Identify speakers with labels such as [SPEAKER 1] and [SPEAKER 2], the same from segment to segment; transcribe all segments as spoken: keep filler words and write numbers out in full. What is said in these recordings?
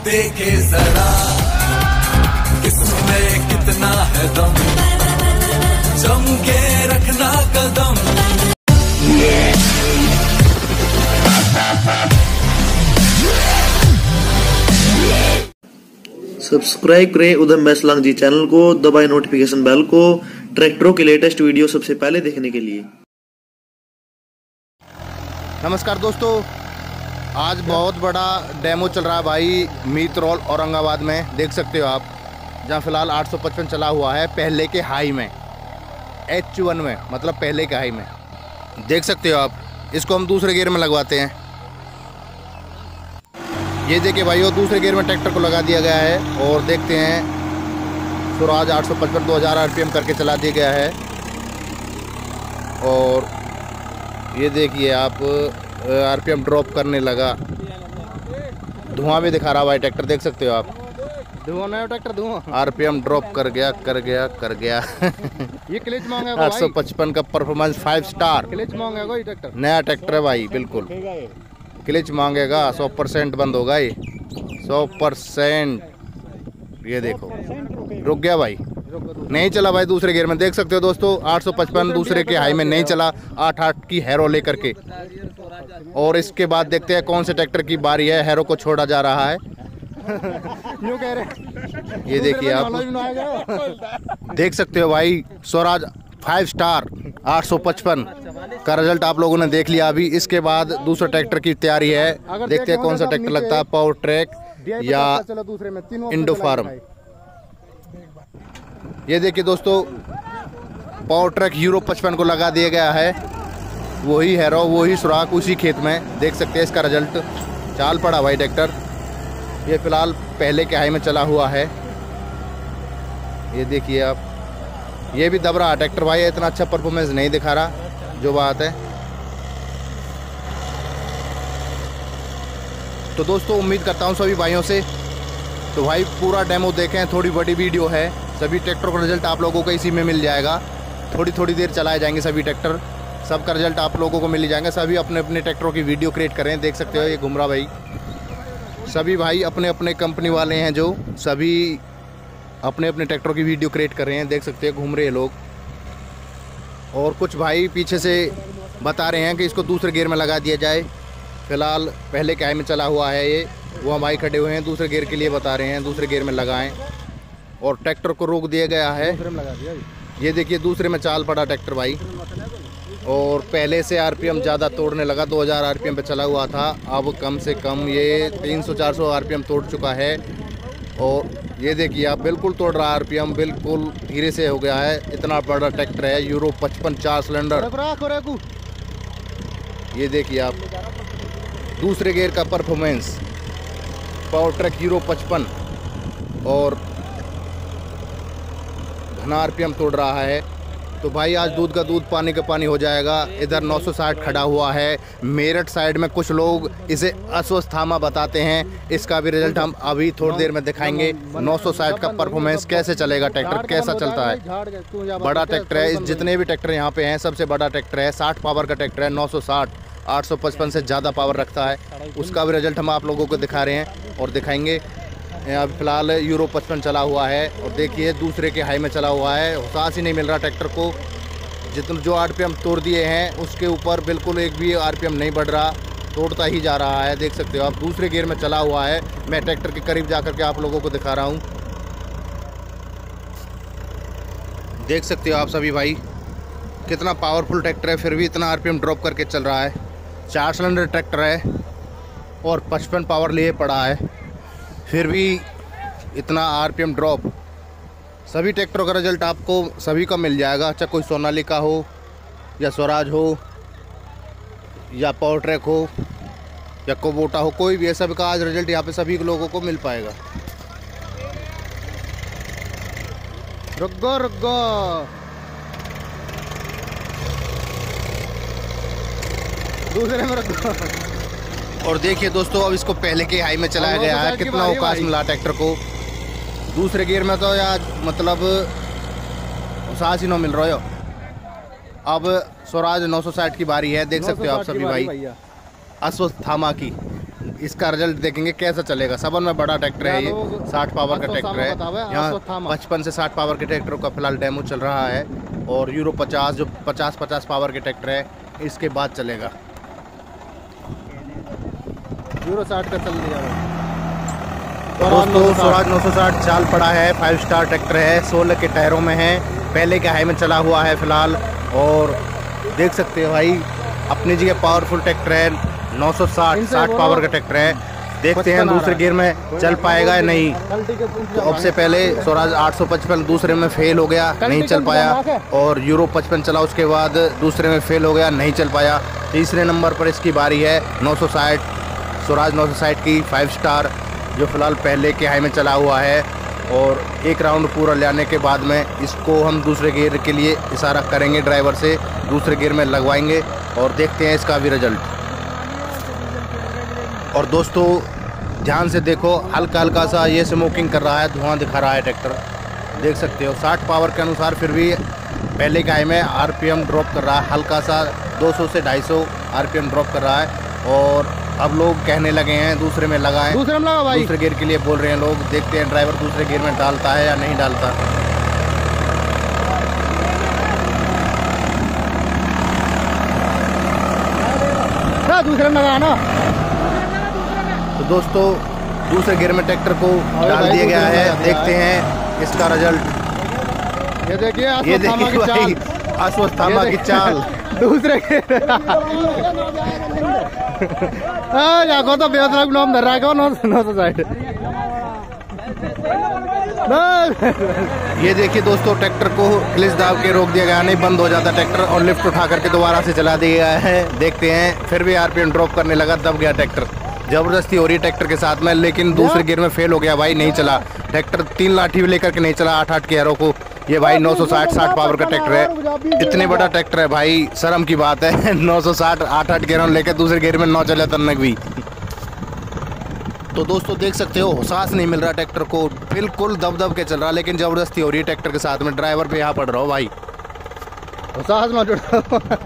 [SPEAKER 1] देखे जरा किसमें कितना है दम, जम के रखना कदम।
[SPEAKER 2] सब्सक्राइब करें उधम मैसलांग जी चैनल को, दबाएं नोटिफिकेशन बेल को ट्रैक्टरों के लेटेस्ट वीडियो सबसे पहले देखने के लिए।
[SPEAKER 3] नमस्कार दोस्तों, आज बहुत बड़ा डेमो चल रहा है भाई मीतरौल औरंगाबाद में। देख सकते हो आप, जहां फिलहाल आठ सौ पचपन चला हुआ है पहले के हाई में, एच वन में, मतलब पहले के हाई में। देख सकते हो आप, इसको हम दूसरे गियर में लगवाते हैं। ये देखिए भाई, वो दूसरे गियर में ट्रैक्टर को लगा दिया गया है और देखते हैं स्वराज आठ सौ पचपन दो हज़ार आर पी एम करके चला दिया गया है। और ये देखिए आप, आर पी एम ड्रॉप करने लगा, धुआं भी दिखा रहा भाई ट्रैक्टर। देख सकते हो आप,
[SPEAKER 4] धुआं नया ट्रैक्टर, धुआं
[SPEAKER 3] आर पी एम ड्रॉप कर गया कर गया कर गया
[SPEAKER 4] ये क्लिच मांगेगा
[SPEAKER 3] आठ सौ पचपन का परफॉर्मेंस फाइव स्टार
[SPEAKER 4] क्लिच मांगेगा ये ट्रैक्टर,
[SPEAKER 3] नया ट्रैक्टर है भाई। बिल्कुल क्लिच मांगेगा, सौ परसेंट बंद होगा ये, सौ परसेंट। ये देखो रुक गया भाई, नहीं चला भाई दूसरे गियर में। देख सकते हो दोस्तों, आठ सौ पचपन दूसरे के हाई में नहीं चला, आठ आठ की हैरो लेकर के। और इसके बाद देखते हैं कौन से ट्रैक्टर की बारी है, हैरो को छोड़ा जा रहा है।
[SPEAKER 4] यूं कह रहे,
[SPEAKER 3] ये देखिए आप, देख सकते हो भाई, स्वराज फाइव स्टार आठ सौ पचपन का रिजल्ट आप लोगों ने देख लिया। अभी इसके बाद दूसरा ट्रैक्टर की तैयारी है, देखते हैं कौन सा ट्रैक्टर लगता है, पावर ट्रैक या इंडो फार्म। ये देखिए दोस्तों, पावर ट्रैक यूरो पचपन को लगा दिया गया है, वही हैरो वही सुराख उसी खेत में। देख सकते हैं इसका रिजल्ट, चाल पड़ा भाई ट्रैक्टर। ये फिलहाल पहले के हाई में चला हुआ है। ये देखिए आप, ये भी दब रहा ट्रैक्टर भाई, इतना अच्छा परफॉर्मेंस नहीं दिखा रहा जो बात है। तो दोस्तों उम्मीद करता हूँ सभी भाइयों से, तो भाई पूरा डेमो देखें, थोड़ी बड़ी वीडियो है, सभी ट्रैक्टर का रिजल्ट आप लोगों को इसी में मिल जाएगा। थोड़ी थोड़ी देर चलाए जाएंगे सभी ट्रैक्टर, सबका रिजल्ट आप लोगों को मिल जाएगा। सभी अपने अपने ट्रैक्टरों की वीडियो क्रिएट करें। देख सकते हो ये घुमरा भाई, सभी भाई अपने अपने कंपनी वाले हैं जो सभी अपने अपने ट्रैक्टरों की वीडियो क्रिएट कर रहे हैं। देख सकते हैं घूम रहे हैं लोग। और कुछ भाई पीछे से बता रहे हैं कि इसको दूसरे गियर में लगा दिया जाए। फिलहाल पहले के हाई में चला हुआ है ये, वो भाई खड़े हुए हैं, दूसरे गियर के लिए बता रहे हैं दूसरे गियर में लगाएं। और ट्रैक्टर को रोक दिया गया है, ये देखिए दूसरे में चाल पड़ा ट्रैक्टर भाई। और पहले से आरपीएम ज़्यादा तोड़ने लगा, दो हज़ार आरपीएम पे चला हुआ था, अब कम से कम ये तीन सौ चार सौ आरपीएम तोड़ चुका है। और ये देखिए आप, बिल्कुल तोड़ रहा है आरपीएम, बिल्कुल धीरे से हो गया है। इतना बड़ा ट्रैक्टर है, यूरो पचपन चार सिलेंडर। ये देखिए आप, दूसरे गियर का परफॉर्मेंस, पावर ट्रैक यूरो पचपन, और घना आरपीएम तोड़ रहा है। तो भाई आज दूध का दूध पानी का पानी हो जाएगा। इधर नौ सौ साठ खड़ा हुआ है, मेरठ साइड में कुछ लोग इसे अश्वत्थामा बताते हैं, इसका भी रिजल्ट हम अभी थोड़ी देर में दिखाएंगे। नौ सौ साठ का परफॉर्मेंस कैसे चलेगा, ट्रैक्टर कैसा चलता है, बड़ा ट्रैक्टर है। जितने भी ट्रैक्टर यहाँ पे हैं सबसे बड़ा ट्रैक्टर है, साठ पावर का ट्रैक्टर है, नौ सौ साठ, आठ सौ पचपन से ज़्यादा पावर रखता है। उसका भी रिजल्ट हम आप लोगों को दिखा रहे हैं और दिखाएंगे। अब फिलहाल यूरो पचपन चला हुआ है और देखिए दूसरे के हाई में चला हुआ है, सांस ही नहीं मिल रहा ट्रैक्टर को। जितने जो आरपीएम तोड़ दिए हैं उसके ऊपर बिल्कुल एक भी आरपीएम नहीं बढ़ रहा, तोड़ता ही जा रहा है। देख सकते हो आप, दूसरे गियर में चला हुआ है। मैं ट्रैक्टर के करीब जाकर के आप लोगों को दिखा रहा हूँ। देख सकते हो आप सभी भाई, कितना पावरफुल ट्रैक्टर है, फिर भी इतना आरपीएम ड्रॉप करके चल रहा है। चार सिलेंडर ट्रैक्टर है और पचपन पावर लिए पड़ा है, फिर भी इतना आरपीएम ड्रॉप। सभी ट्रैक्टरों का रिजल्ट आपको सभी का मिल जाएगा, चाहे कोई सोनालिका हो या स्वराज हो या पावर ट्रैक हो या कोबोटा हो, कोई भी है, सभी का आज रिजल्ट यहाँ पे सभी लोगों को मिल पाएगा।
[SPEAKER 4] रुको रुको, दूसरे में रुको।
[SPEAKER 3] और देखिए दोस्तों, अब इसको पहले के हाई में चलाया गया है, कितना अवकाश मिला ट्रैक्टर को। दूसरे गियर में तो यार मतलब सांस ही न मिल रहा हो। अब स्वराज नौ सौ साठ की बारी है, देख सकते हो आप सभी भाई, अश्वत्थामा की इसका रिजल्ट देखेंगे कैसा चलेगा। सबन में बड़ा ट्रैक्टर है, ये साठ पावर का ट्रैक्टर है। यहाँ पचपन से साठ पावर के ट्रैक्टरों का फिलहाल डेमो चल रहा है और यूरो पचास जो पचास पचास पावर के ट्रैक्टर है इसके बाद चलेगा।
[SPEAKER 4] यूरो साठ का चल दिया
[SPEAKER 3] दोस्तों स्वराज नौ सौ साठ चाल पड़ा है, फाइव स्टार ट्रैक्टर है, सोलह के टायरों में है, पहले के हाई में चला हुआ है फिलहाल। और देख सकते हो भाई अपनी जगह पावरफुल ट्रैक्टर है, नौ सौ साठ साठ पावर का ट्रैक्टर है। देखते हैं दूसरे गियर में चल पाएगा या नहीं। तो अब से पहले स्वराज आठ सौ पचपन दूसरे में फेल हो गया, नहीं चल पाया, और यूरो पचपन चला उसके बाद दूसरे में फेल हो गया, नहीं चल पाया। तीसरे नंबर पर इसकी बारी है नौ सौ साठ स्वराज नौ सौ साठ की फाइव स्टार जो फिलहाल पहले के हाई में चला हुआ है। और एक राउंड पूरा लेने के बाद में इसको हम दूसरे गियर के लिए इशारा करेंगे, ड्राइवर से दूसरे गियर में लगवाएंगे और देखते हैं इसका भी रिजल्ट। और दोस्तों ध्यान से देखो, हल्का हल्का सा ये स्मोकिंग कर रहा है, धुआं दिखा रहा है ट्रैक्टर, देख सकते हो। साठ पावर के अनुसार फिर भी पहले के हाई में आरपीएम ड्रॉप कर रहा है, हल्का सा दो सौ से ढाई सौ आरपीएम ड्रॉप कर रहा है। और अब लोग कहने लगे हैं दूसरे में लगाएं,
[SPEAKER 4] दूसरे में लगा भाई,
[SPEAKER 3] दूसरे गियर के लिए बोल रहे हैं लोग। देखते हैं ड्राइवर दूसरे गियर में डालता है या नहीं डालता।
[SPEAKER 4] दूसरे में लगाना।
[SPEAKER 3] तो दोस्तों दूसरे गियर में ट्रैक्टर को डाल दिया गया है, देखते हैं इसका रिजल्ट।
[SPEAKER 4] ये देखिए
[SPEAKER 3] ये देखिए भाई अश्वत्थामा की चाल
[SPEAKER 4] दूसरे तो बेहतर नाम धर रहा है नौ सौ साठ।
[SPEAKER 3] ये देखिए दोस्तों ट्रैक्टर को क्लिच दाब के रोक दिया गया, नहीं बंद हो जाता ट्रैक्टर, और लिफ्ट उठा करके दोबारा से चला दिया गया है। देखते हैं फिर भी आरपीएम ड्रॉप करने लगा, दब गया ट्रैक्टर। जबरदस्ती हो रही है ट्रैक्टर के साथ में, लेकिन दूसरे गियर में फेल हो गया भाई, नहीं चला ट्रैक्टर। तीन लाठी लेकर के नहीं चला आठ आठ गियरों को। ये भाई नौ सौ साठ साठ पावर का ट्रैक्टर है, इतने बड़ा ट्रैक्टर है भाई, शर्म की बात है। नौ सौ साठ आठ आठ गियरों लेकर दूसरे गियर में नौ चले तनक भी। तो दोस्तों देख सकते हो सांस नहीं मिल रहा ट्रैक्टर को, बिल्कुल दब दब के चल रहा, लेकिन जबरदस्ती हो रही है ट्रैक्टर के साथ में। ड्राइवर पे यहाँ पड़ रहा हो भाई,
[SPEAKER 4] सांस में जुड़ा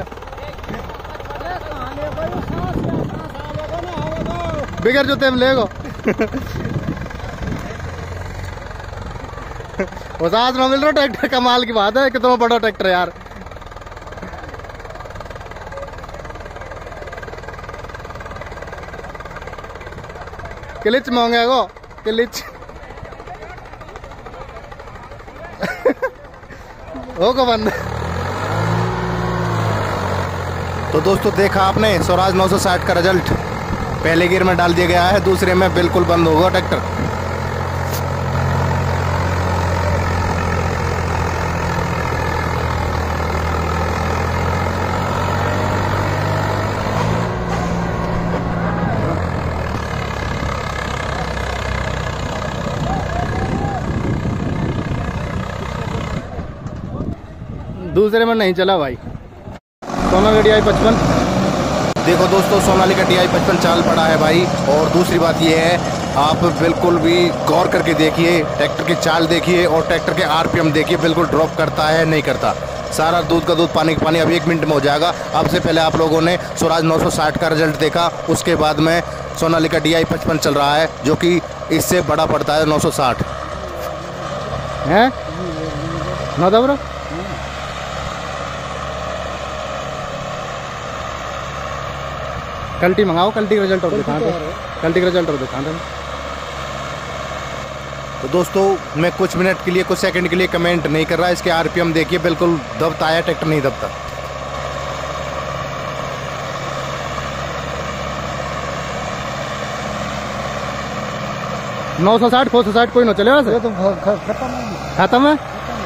[SPEAKER 4] बिगड़ जूते में लेगो वो सांस में मिल रहा ट्रैक्टर, कमाल की बात है, कितना बड़ा ट्रैक्टर है यार। क्लिच मांगे गो क्लिच होगा बंद।
[SPEAKER 3] तो दोस्तों देखा आपने स्वराज नौ सौ साठ का रिजल्ट, पहले गियर में डाल दिया गया है, दूसरे में बिल्कुल बंद होगा ट्रैक्टर।
[SPEAKER 4] दूसरे में नहीं चला भाई। सोनालिका डी आई पचपन
[SPEAKER 3] देखो दोस्तों सोनालिका डी आई पचपन चाल पड़ा है भाई। और दूसरी बात ये है, आप बिल्कुल भी गौर करके देखिए, ट्रैक्टर की चाल देखिए और ट्रैक्टर के आरपीएम देखिए, बिल्कुल ड्रॉप करता है नहीं करता। सारा दूध का दूध पानी का पानी अभी एक मिनट में हो जाएगा। अब से पहले आप लोगों ने स्वराज नौ सौ साठ का रिजल्ट देखा, उसके बाद में सोनालिका डी आई पचपन चल रहा है जो कि इससे बड़ा पड़ता है नौ सौ साठ
[SPEAKER 4] है ना दबरा। कल्टी मंगाओ, कल्टी का रिजल्ट और दिखा दो, कल्टी का रिजल्ट और दिखा दो।
[SPEAKER 3] तो दोस्तों मैं कुछ मिनट के लिए कुछ सेकंड के लिए कमेंट नहीं कर रहा, इसके आरपीएम देखिए बिल्कुल दबता है, ट्रैक्टर नहीं दबता।
[SPEAKER 4] नौ सौ साठ, सौ साठ कोई ना चले वैसे तो खत्म है।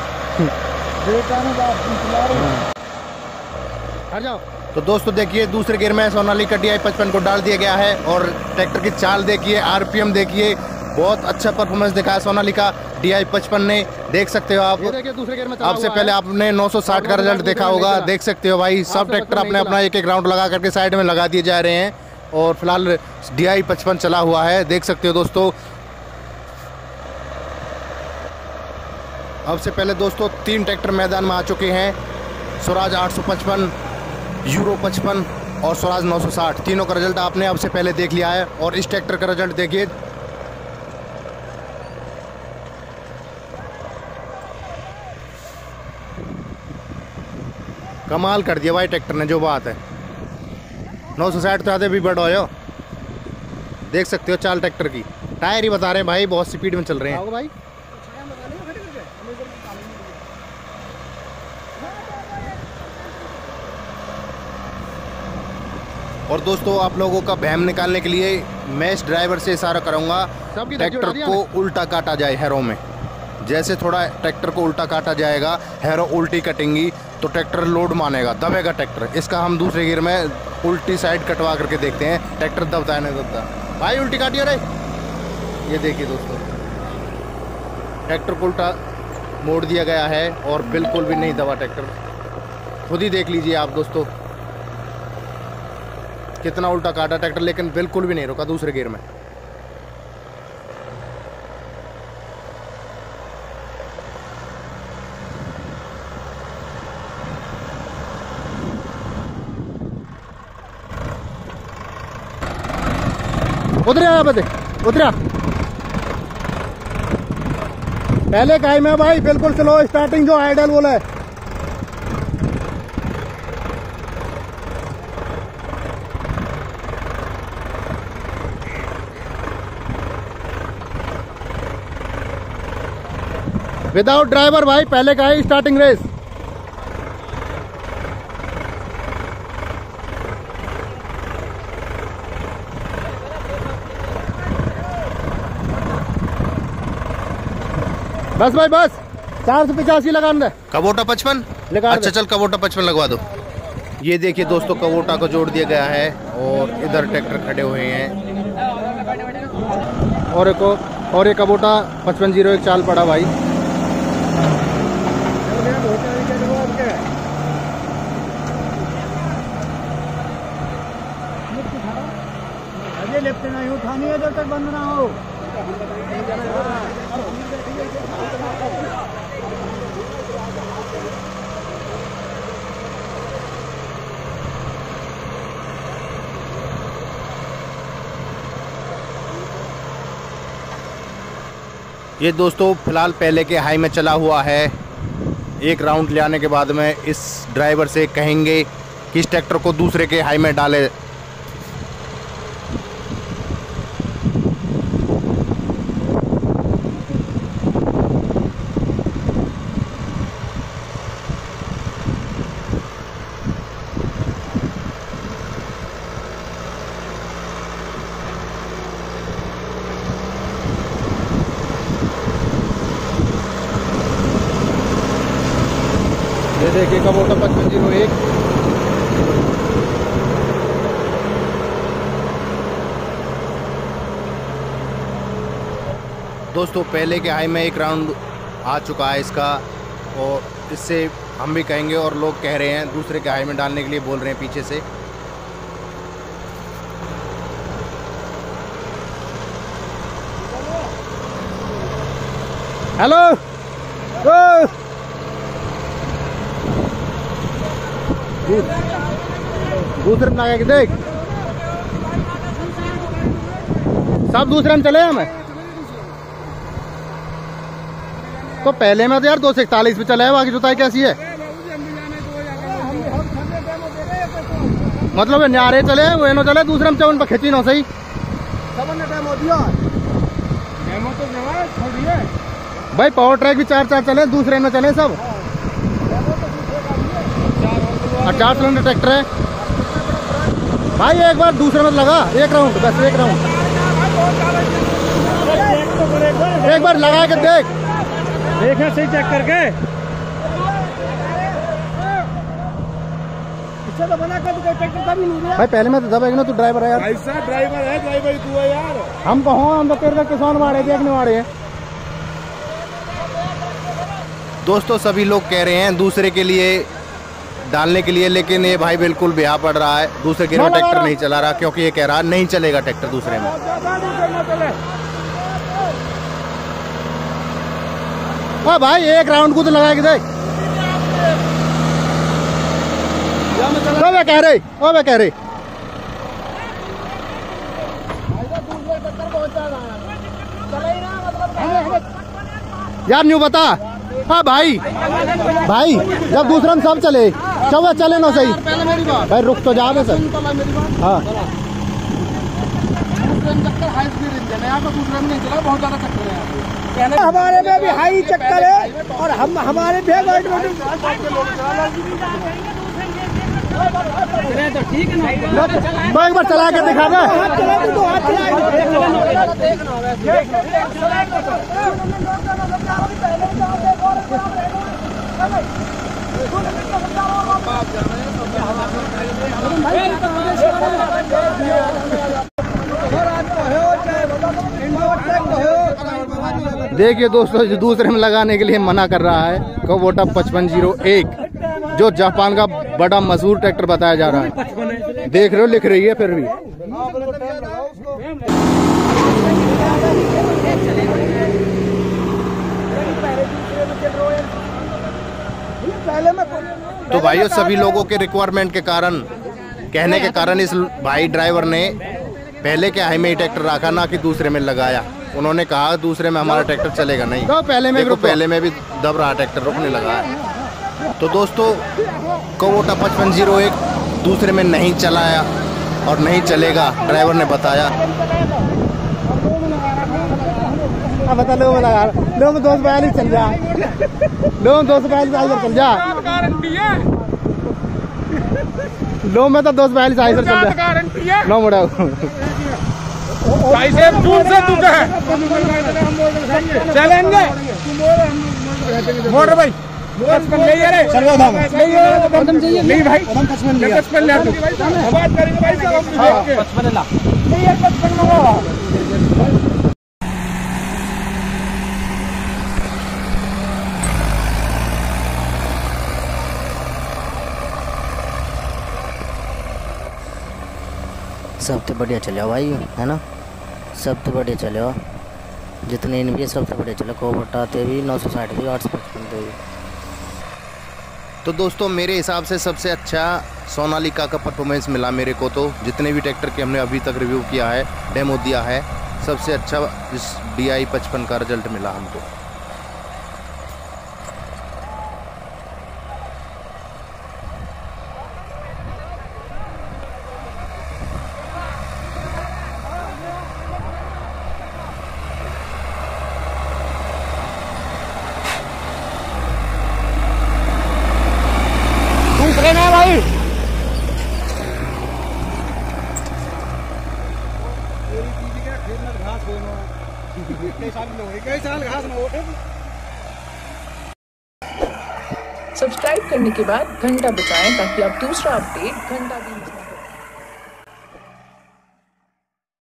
[SPEAKER 4] हट जाओ।
[SPEAKER 3] तो दोस्तों देखिए दूसरे गियर में सोनालिका डी आई पचपन को डाल दिया गया है और ट्रैक्टर की चाल देखिए, आरपीएम देखिए, बहुत अच्छा परफॉर्मेंस दिखाया सोनालिका डी आई पचपन ने, देख सकते हो आप।
[SPEAKER 4] दूसरे गियर में
[SPEAKER 3] आपसे पहले आपने नौ सौ साठ का रिजल्ट देखा होगा, देख सकते हो भाई सब ट्रैक्टर अपने अपना एक एक राउंड लगा करके साइड में लगा दिए जा रहे हैं और फिलहाल डी आई पचपन चला हुआ है, देख सकते हो दोस्तों। अब से पहले दोस्तों तीन ट्रैक्टर मैदान में आ चुके हैं, स्वराज आठ सौ पचपन, यूरो पचपन और स्वराज नौ सौ साठ, तीनों का रिजल्ट आपने अब से पहले देख लिया है। और इस ट्रैक्टर का रिजल्ट देखिए, कमाल कर दिया भाई ट्रैक्टर ने, जो बात है। नौ सौ साठ तो आते भी बड़ा हो, देख सकते हो चाल ट्रैक्टर की। टायर ही बता रहे हैं भाई, बहुत स्पीड में चल रहे हैं भाई। और दोस्तों आप लोगों का भ्रम निकालने के लिए मैं इस ड्राइवर से इशारा करूंगा, ट्रैक्टर को उल्टा काटा जाए हैरो में। जैसे थोड़ा ट्रैक्टर को उल्टा काटा जाएगा, हैरो उल्टी कटेंगी तो ट्रैक्टर लोड मानेगा, दबेगा ट्रैक्टर। इसका हम दूसरे गियर में उल्टी साइड कटवा करके देखते हैं, ट्रैक्टर दबता है नहीं दबता। भाई उल्टी काटिए रे। ये देखिए दोस्तों, ट्रैक्टर को उल्टा मोड़ दिया गया है और बिल्कुल भी नहीं दबा ट्रैक्टर। खुद ही देख लीजिए आप दोस्तों, कितना उल्टा काटा ट्रैक्टर, लेकिन बिल्कुल भी नहीं रुका दूसरे गियर में।
[SPEAKER 4] उतरिया बदे उतरिया पहले काई में भाई, बिल्कुल स्लो स्टार्टिंग जो आइडल बोला है। विदाउट ड्राइवर भाई, पहले का है स्टार्टिंग रेस। बस भाई बस, चार सौ पचासी लगा दे।
[SPEAKER 3] कबोटा पचपन, अच्छा चल कबोटा पचपन लगवा दो। ये देखिए दोस्तों, कबोटा को जोड़ दिया गया है और इधर ट्रैक्टर खड़े हुए हैं।
[SPEAKER 4] और एक और एक कबोटा पचपन जीरो एक चाल पड़ा भाई। लेफ्ट नहीं उठानी है जब तक बंद ना हो।
[SPEAKER 3] ये दोस्तों फिलहाल पहले के हाई में चला हुआ है। एक राउंड ले आने के बाद में इस ड्राइवर से कहेंगे कि इस ट्रैक्टर को दूसरे के हाई में डाले।
[SPEAKER 4] ये देखिए कबोटा पचपन जीरो एक।
[SPEAKER 3] दोस्तों पहले के हाई में एक राउंड आ चुका है इसका, और इससे हम भी कहेंगे और लोग कह रहे हैं दूसरे के हाई में डालने के लिए बोल रहे हैं पीछे से।
[SPEAKER 4] हेलो दूसरे में आगे देख, सब दूसरे में चले हमें। तो पहले में तो यार दो सौ इकतालीस पे चला है, बाकी जुताई कैसी है? मतलब न्यारे चले वो नो चले, दूसरे में चवन पर खिंची नो सही। भाई पावर ट्रैक भी चार चार चले, दूसरे में चले सब। और चार सिलेंडर ट्रैक्टर है भाई। एक बार दूसरे में लगा, एक राउंड बस, एक राउंड एक बार लगा के देख, देखे सही चेक करके। तो बना कर तो ट्रैक्टर कभी नहीं भाई, पहले में तो दबेगा ना, तू ड्राइवर है यार। ऐसा ड्राइवर है, ड्राइवर तू है यार। हम कहो, हम तो तेरे किसान वाड़े देखने वाले हैं।
[SPEAKER 3] दोस्तों सभी लोग कह रहे हैं दूसरे के लिए डालने के लिए, लेकिन ये भाई बिल्कुल बेहा पड़ रहा है। दूसरे के में ट्रैक्टर नहीं चला रहा, क्योंकि ये कह रहा नहीं चलेगा ट्रैक्टर दूसरे में।
[SPEAKER 4] हाँ भाई एक राउंड को तो लगा के देख। ओ वे कह रहे, ओ वे कह रहे
[SPEAKER 3] यार न्यू बता। हाँ भाई भाई जब दूसरा में सब चले चौवा चले ना सही भाई रुक तो जा सर। हाँ
[SPEAKER 4] हमारे में भी हाई चक्कर है और हम हमारे भी
[SPEAKER 3] एक बार चला के दिखा दे। देखिए दोस्तों दूसरे में लगाने के लिए मना कर रहा है कुबोटा पचपन जीरो एक जो जापान का बड़ा मशहूर ट्रैक्टर बताया जा रहा है। देख रहे हो लिख रही है फिर भी। तो भाइयों सभी लोगों के रिक्वायरमेंट के कारण कहने के कारण इस भाई ड्राइवर ने पहले के हाई में ही ट्रैक्टर रखा ना कि दूसरे में लगाया। उन्होंने कहा दूसरे में हमारा ट्रैक्टर चलेगा नहीं तो पहले में देखो पहले में भी दब रहा ट्रैक्टर रुकने लगा है। तो दोस्तों कुबोटा पचपन जीरो एक दूसरे में नहीं चलाया और नहीं चलेगा ड्राइवर ने बताया। अब बता लो लगा लो दो सौ बयालीस चल जा लो दो सौ बयालीस चल जा लो मैं तो दो सौ बयालीस आई सर चल जा नो मुड़ा चलेंगे मोटर भाई नहीं भाई पचपन बात करेंगे भाई पचपन ला
[SPEAKER 5] सब तो बढ़िया चले भाई है ना। सब तो बढ़िया चले जितने इन भी सब तो बढ़िया चले कुबोटा ते भी नौ सौ साठ भी आठ सौ पचपन भी।
[SPEAKER 3] तो दोस्तों मेरे हिसाब से सबसे अच्छा सोनालिका का परफॉर्मेंस मिला मेरे को। तो जितने भी ट्रैक्टर के हमने अभी तक रिव्यू किया है डेमो दिया है सबसे अच्छा इस डी आई पचपन का रिजल्ट मिला हमको।
[SPEAKER 4] भाई
[SPEAKER 6] सब्सक्राइब करने के बाद घंटा बजाएं ताकि आप दूसरा अपडेट घंटा भी